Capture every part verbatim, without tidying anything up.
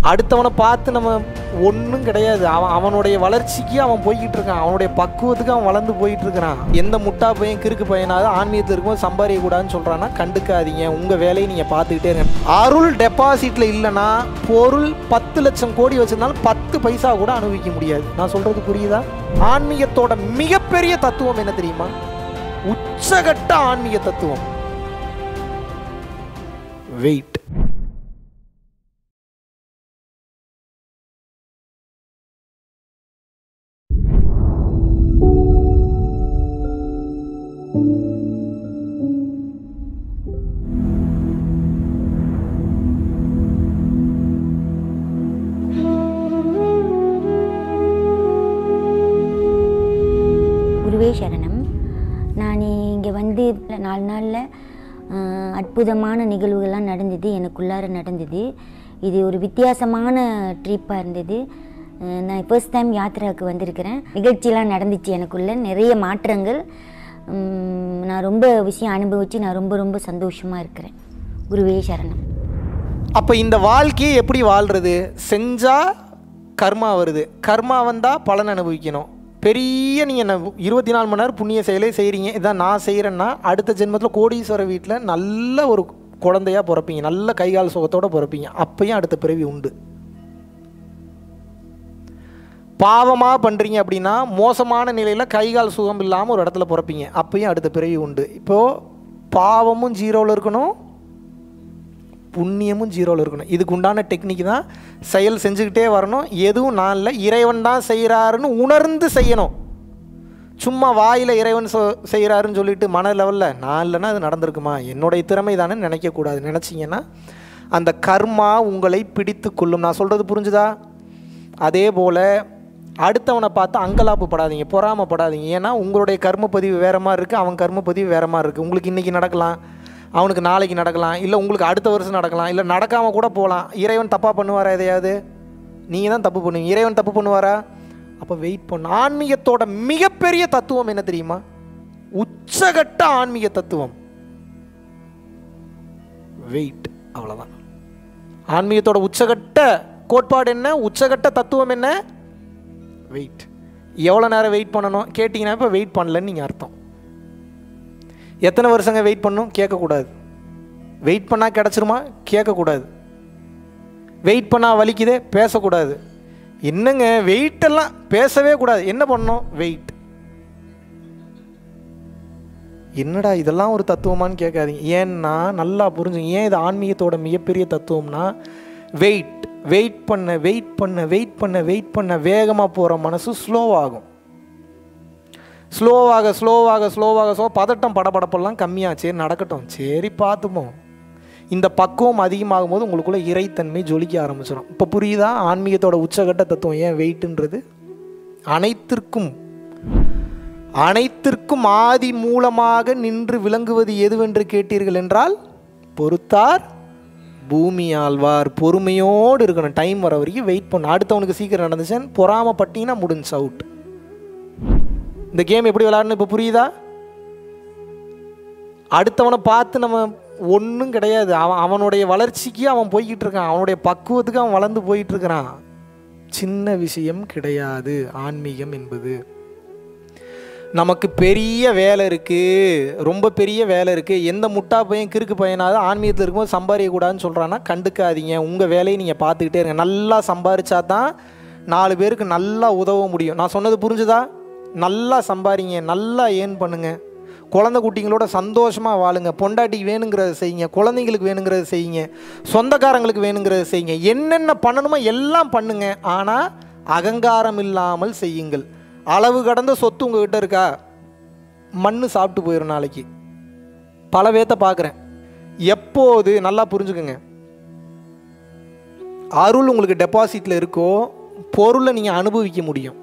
அடுத்தவனை பார்த்து நம்ம ஒன்றும் கிடையாது. அவன் அவனுடைய வளர்ச்சிக்கு அவன் போய்கிட்டு இருக்கான், அவனுடைய பக்குவத்துக்கு அவன் வளர்ந்து போயிட்டு இருக்கிறான். எந்த முட்டா பையன் கிறுக்கு பையனாவது ஆன்மீகத்தில் இருக்கும்போது சம்பாதிக்கக்கூடாதுன்னு சொல்கிறான்னா கண்டுக்காதீங்க, உங்கள் வேலையை நீங்கள் பார்த்துக்கிட்டே இருங்க. அருள் டெபாசிட்டில் இல்லைன்னா பொருள் பத்து லட்சம் கோடி வச்சிருந்தாலும் பத்து பைசா கூட அனுபவிக்க முடியாது. நான் சொல்கிறது புரியுதா? ஆன்மீகத்தோட மிகப்பெரிய தத்துவம் என்ன தெரியுமா? உச்சகட்ட ஆன்மீக தத்துவம் வெயிட். குருவே சரணம். நான் இங்கே வந்து நாலு நாளில் அற்புதமான நிகழ்வுகள்லாம் நடந்தது, எனக்குள்ளார நடந்தது. இது ஒரு வித்தியாசமான ட்ரிப்பாக இருந்தது. நான் ஃபர்ஸ்ட் டைம் யாத்திராவுக்கு வந்திருக்கிறேன். நிகழ்ச்சியெலாம் நடந்துச்சு, எனக்குள்ள நிறைய மாற்றங்கள். நான் ரொம்ப விஷயம் அனுபவித்து நான் ரொம்ப ரொம்ப சந்தோஷமாக இருக்கிறேன். குருவே சரணம். அப்போ இந்த வாழ்க்கையை எப்படி வாழ்கிறது? செஞ்சால் கர்மா வருது, கர்மா வந்தால் பலன் அனுபவிக்கணும். பெரிய நீங்கள் என்ன இருபத்தி நாலு மணி நேரம் புண்ணிய செயலே செய்கிறீங்க, இதான் நான் செய்கிறேன்னா அடுத்த ஜென்மத்தில் கோடீஸ்வர வீட்டில் நல்ல ஒரு குழந்தையாக பிறப்பீங்க, நல்ல கைகால் சுகத்தோடு பிறப்பீங்க. அப்பயும் அடுத்த பிறவி உண்டு. பாவமாக பண்ணுறீங்க அப்படின்னா மோசமான நிலையில் கைகால் சுகம் இல்லாமல் ஒரு இடத்துல பிறப்பீங்க, அப்பயும் அடுத்த பிறவி உண்டு. இப்போது பாவமும் ஜீரோவில் இருக்கணும், புண்ணியமும் ஜீரோவில் இருக்கணும். இதுக்கு உண்டான டெக்னிக் தான் செயல் செஞ்சுக்கிட்டே வரணும். எதுவும் நான் இல்லை, இறைவன் தான் செய்கிறாருன்னு உணர்ந்து செய்யணும். சும்மா வாயில் இறைவன் சொ செய்கிறாருன்னு சொல்லிட்டு மன லெவலில் நான் இல்லைன்னா அது நடந்திருக்குமா, என்னுடைய திறமை தானே நினைக்கக்கூடாது. நினச்சிங்கன்னா அந்த கர்மா உங்களை பிடித்து கொள்ளும். நான் சொல்கிறது புரிஞ்சுதா? அதே போல் அடுத்தவனை பார்த்து அங்கலாப்பு படாதீங்க, பொறாமப்படாதீங்க. ஏன்னா உங்களுடைய கர்மப்பதிவு வேறு மாதிரி இருக்குது, அவன் கர்மப்பதிவு வேறு மாதிரி இருக்குது. உங்களுக்கு இன்றைக்கி நடக்கலாம், அவனுக்கு நாளைக்கு நடக்கலாம், இல்லை உங்களுக்கு அடுத்த வருஷம் நடக்கலாம், இல்லை நடக்காமல் கூட போகலாம். இறைவன் தப்பாக பண்ணுவாரா? எதையாவது நீங்கள் தான் தப்பு பண்ணுவீங்க, இறைவன் தப்பு பண்ணுவாரா? அப்போ வெயிட் பண்ண. ஆன்மீகத்தோட மிகப்பெரிய தத்துவம் என்ன தெரியுமா? உச்சகட்ட ஆன்மீக தத்துவம் வெயிட். அவ்வளோதான். ஆன்மீகத்தோட உச்சகட்ட கோட்பாடு என்ன? உச்சகட்ட தத்துவம் என்ன? வெயிட். எவ்வளோ நேரம் வெயிட் பண்ணணும் கேட்டிங்கன்னா இப்போ வெயிட் பண்ணலன்னு நீங்கள் அர்த்தம். எத்தனை வருஷங்க வெயிட் பண்ணணும் கேட்கக்கூடாது. வெயிட் பண்ணால் கிடச்சிருமா கேட்கக்கூடாது. வெயிட் பண்ணால் வலிக்குதே பேசக்கூடாது. என்னங்க வெயிட்டெல்லாம் பேசவே கூடாது. என்ன பண்ணணும்? வெயிட். என்னடா இதெல்லாம் ஒரு தத்துவமானு கேட்காதீங்க. ஏன்னா நல்லா புரிஞ்சுங்க, ஏன் இது ஆன்மீகத்தோட மிகப்பெரிய தத்துவம்னா வெயிட். வெயிட் பண்ண வெயிட் பண்ண வெயிட் பண்ண வெயிட் பண்ண வேகமாக போகிற மனசு ஸ்லோவாகும். ஸ்லோவாக ஸ்லோவாக ஸ்லோவாக ஸ்லோ பதட்டம் படபடப்பெல்லாம் கம்மியாக சரி நடக்கட்டும், சரி பார்த்துப்போம். இந்த பக்குவம் அதிகமாகும் போது உங்களுக்குள்ள இறைத்தன்மை ஜொலிக்க ஆரம்பிச்சிடும். இப்போ புரியுதா ஆன்மீகத்தோட உச்சகட்ட தத்துவம் ஏன் வெயிட்டுன்றது? அனைத்திற்கும் அனைத்திற்கும் ஆதி மூலமாக நின்று விளங்குவது எதுவென்று கேட்டீர்கள் என்றால் பொறுத்தார் பூமி ஆழ்வார். பொறுமையோடு இருக்கணும், டைம் வர வரைக்கும் வெயிட் பண்ணணும். அடுத்தவனுக்கு சீக்கிரம் நடந்துச்சேன்னு பொறாமப்பட்டீங்கன்னா முடிஞ்சு அவுட். இந்த கேம் எப்படி விளையாடணும் இப்போ புரியுதா? அடுத்தவனை பார்த்து நம்ம ஒன்றும் கிடையாது. அவன் அவனுடைய வளர்ச்சிக்கு அவன் போய்கிட்டு இருக்கான், அவனுடைய பக்குவத்துக்கு அவன் வளர்ந்து போயிட்டு இருக்கிறான். சின்ன விஷயம் கிடையாது ஆன்மீகம் என்பது. நமக்கு பெரிய வேலை இருக்குது, ரொம்ப பெரிய வேலை இருக்குது. எந்த முட்டா பையன் கிறுக்கு பையனாவது ஆன்மீகத்தில் இருக்கும்போது சம்பாதிக்கக்கூடாதுன்னு சொல்கிறான்னா கண்டுக்காதீங்க, உங்கள் வேலையை நீங்கள் பார்த்துக்கிட்டே இருங்க. நல்லா சம்பாதிச்சா தான் நாலு பேருக்கு நல்லா உதவ முடியும். நான் சொன்னது புரிஞ்சுதா? நல்லா சம்பாதிங்க, நல்லா ஏர்ன் பண்ணுங்கள், குழந்தை குட்டிங்களோட சந்தோஷமாக வாழுங்க, பொண்டாட்டிக்கு வேணுங்கிறத செய்யுங்க, குழந்தைங்களுக்கு வேணுங்கிறத செய்யுங்க, சொந்தக்காரங்களுக்கு வேணுங்கிறத செய்யுங்க, என்னென்ன பண்ணணுமோ எல்லாம் பண்ணுங்க. ஆனால் அகங்காரம் இல்லாமல் செய்யுங்கள். அளவு கடந்த சொத்து உங்ககிட்ட இருக்கா, மண்ணு சாப்பிட்டு போயிடும் நாளைக்கு. பல பேர்த்த பார்க்குறேன். எப்போது நல்லா புரிஞ்சுக்கோங்க, அருள் உங்களுக்கு டெபாசிட்டில் இருக்கோ பொருளை நீங்கள் அனுபவிக்க முடியும்.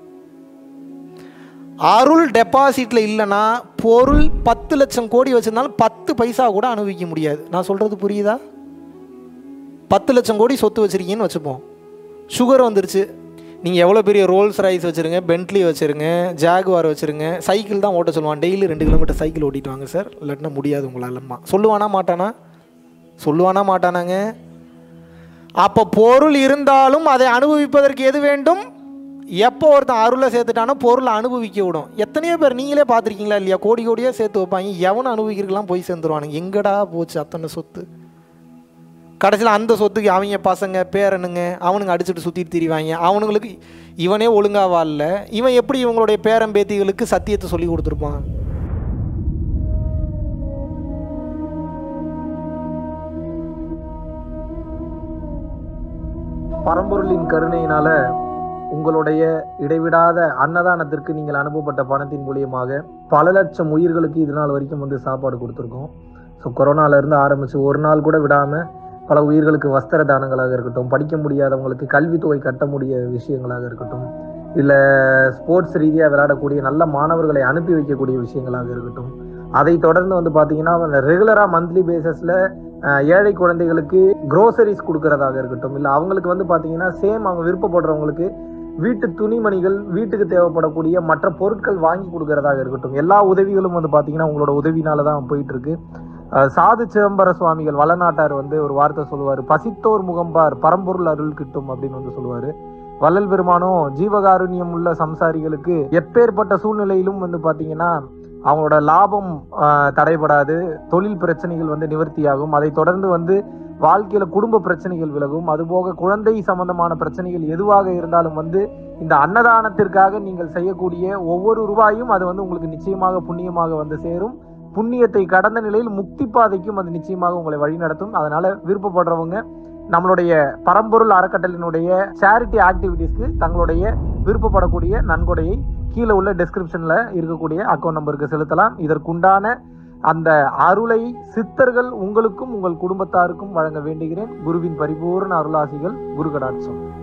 அருள் டெபாசிட்டில் இல்லைன்னா பொருள் பத்து லட்சம் கோடி வச்சிருந்தாலும் பத்து பைசா கூட அனுபவிக்க முடியாது. நான் சொல்கிறது புரியுதா? பத்து லட்சம் கோடி சொத்து வச்சுருக்கீங்கன்னு வச்சுப்போம், சுகர் வந்துருச்சு, நீங்கள் எவ்வளோ பெரிய ரோல்ஸ் ரைஸ் வச்சுருங்க, பென்ட்லி வச்சுருங்க, ஜாகுவார் வச்சுருங்க, சைக்கிள் தான் ஓட்ட சொல்லுவான், டெய்லி ரெண்டு கிலோமீட்டர் சைக்கிள் ஓட்டிட்டு வாங்க சார், இல்லாட்டினா முடியாது உங்களாலம்மா. சொல்லுவானா மாட்டானா? சொல்லுவானா மாட்டானாங்க? அப்போ பொருள் இருந்தாலும் அதை அனுபவிப்பதற்கு எது வேண்டும்? எப்போ ஒருத்தன் அருளை சேர்த்துட்டானோ பொருளை அனுபவிக்க விடும். எத்தனையோ பேர் நீங்களே பார்த்துருக்கீங்களா இல்லையா? கோடி கோடியாக சேர்த்து வைப்பாங்க, எவனும் அனுபவிக்கிறதுலாம் போய் சேர்ந்துருவானுங்க. எங்கடா போச்சு அத்தனை சொத்து? கடைசியில் அந்த சொத்துக்கு அவங்க பசங்க பேரனுங்க அவனுங்க அடிச்சுட்டு சுற்றிட்டு திரிவாங்க. அவனுங்களுக்கு இவனே ஒழுங்கா வாழல, இவன் எப்படி இவங்களுடைய பேரன் பேத்திகளுக்கு சத்தியத்தை சொல்லி கொடுத்துருப்பான்? பரம்பொருளின் கருணையினால உங்களுடைய இடைவிடாத அன்னதானத்திற்கு நீங்கள் அனுப்பப்பட்ட பணத்தின் மூலியமாக பல லட்சம் உயிர்களுக்கு இது நாள் வரைக்கும் வந்து சாப்பாடு கொடுத்துருக்கோம். ஸோ கொரோனாலேருந்து ஆரம்பித்து ஒரு நாள் கூட விடாமல் பல உயிர்களுக்கு வஸ்திர தானங்களாக இருக்கட்டும், படிக்க முடியாதவங்களுக்கு கல்வித்தொகை கட்ட முடிய விஷயங்களாக இருக்கட்டும், இல்லை ஸ்போர்ட்ஸ் ரீதியாக விளையாடக்கூடிய நல்ல மாணவர்களை அனுப்பி வைக்கக்கூடிய விஷயங்களாக இருக்கட்டும், அதை தொடர்ந்து வந்து பார்த்தீங்கன்னா ரெகுலராக மந்த்லி பேசிஸில் ஏழை குழந்தைகளுக்கு க்ரோசரிஸ் கொடுக்கறதாக இருக்கட்டும், இல்லை அவங்களுக்கு வந்து பார்த்தீங்கன்னா சேம் அவங்க விருப்பப்படுறவங்களுக்கு வீட்டு துணிமணிகள், வீட்டுக்கு தேவைப்படக்கூடிய மற்ற பொருட்கள் வாங்கி கொடுக்கறதாக இருக்கட்டும், எல்லா உதவிகளும் வந்து பார்த்தீங்கன்னா உங்களோட உதவினால தான் போயிட்டு இருக்கு. சாது சிதம்பர சுவாமிகள் வளநாட்டார் வந்து ஒரு வார்த்தை சொல்லுவார், பசித்தோர் முகம்பார் பரம்பொருள் அருள் கிட்டும் அப்படின்னு வந்து சொல்லுவார். வள்ளல் பெருமானும் ஜீவகாருண்யம் உள்ள சம்சாரிகளுக்கு எப்பேற்பட்ட சூழ்நிலையிலும் வந்து பார்த்தீங்கன்னா அவங்களோட லாபம் தடைபடாது, தொழில் பிரச்சனைகள் வந்து நிவர்த்தியாகும், அதை தொடர்ந்து வந்து வாழ்க்கையில குடும்ப பிரச்சனைகள் விலகும், அதுபோக குழந்தை சம்பந்தமான பிரச்சனைகள் எதுவாக இருந்தாலும் வந்து இந்த அன்னதானத்திற்காக நீங்கள் செய்யக்கூடிய ஒவ்வொரு ரூபாயும் அது வந்து உங்களுக்கு நிச்சயமாக புண்ணியமாக வந்து சேரும். புண்ணியத்தை கடந்த நிலையில் முக்தி பாதைக்கும் அது நிச்சயமாக உங்களை வழிநடத்தும். அதனால விருப்பப்படுறவங்க நம்மளுடைய பரம்பொருள் அறக்கட்டளையினுடைய சேரிட்டி ஆக்டிவிட்டீஸ்க்கு தங்களுடைய விருப்பப்படக்கூடிய நன்கொடையை கீழே உள்ள டெஸ்கிரிப்ஷன்ல இருக்கக்கூடிய அக்கௌண்ட் நம்பருக்கு செலுத்தலாம். இதற்குண்டான அந்த அருளை சித்தர்கள் உங்களுக்கும் உங்கள் குடும்பத்தாருக்கும் வழங்க வேண்டுகிறேன். குருவின் பரிபூர்ண அருளாசிகள். குரு கடாட்சம்.